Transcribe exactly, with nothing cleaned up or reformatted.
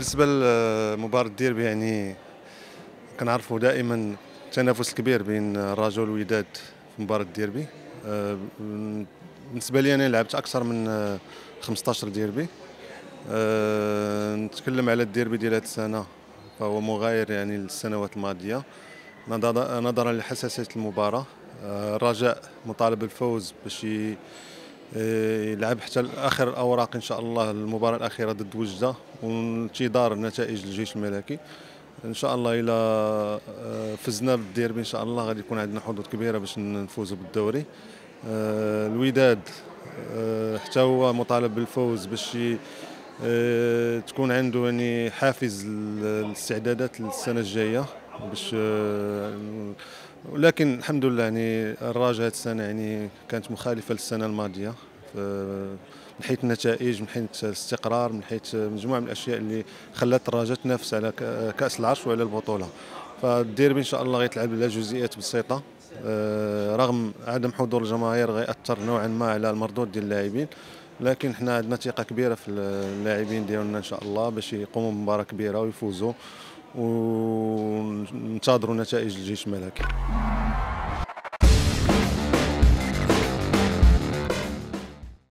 بالنسبة لمباراة الديربي يعني كنعرفوا دائما التنافس الكبير بين الرجاء والوداد في مباراة الديربي. آه، بالنسبة لي أنا لعبت أكثر من آه، خمسطاش ديربي. آه، نتكلم على الديربي ديال هذه السنة، فهو مغاير يعني للسنوات الماضية نظرا نظراً لحساسية المباراة. آه، الرجاء مطالب بالفوز باش ي- آه، يلعب حتى آخر الأوراق إن شاء الله المباراة الأخيرة ضد وجدة، وانتظار نتائج الجيش الملكي. ان شاء الله الى آه، فزنا بالديربي ان شاء الله غادي يكون عندنا حظوظ كبيره باش نفوزوا بالدوري. آه، الوداد آه، حتى هو مطالب بالفوز باش ي- آه، تكون عنده يعني حافز للاستعدادات للسنه الجايه باش آه، ولكن الحمد لله يعني الرجاء هذه السنه يعني كانت مخالفه للسنه الماضيه ف- من حيث النتائج، من حيث الاستقرار، من حيث مجموعه من الاشياء اللي خلات الرجاء تنافس على ك- كاس العرش وعلى البطوله. فالديربي ان شاء الله غيتلعب على جزئيات بسيطه. آه، رغم عدم حضور الجماهير غيأثر نوعا ما على المردود ديال اللاعبين، لكن حنا عندنا ثقه كبيره في اللاعبين ديالنا ان شاء الله باش يقوموا بمباراه كبيره ويفوزوا، وننتظروا نتائج الجيش الملكي.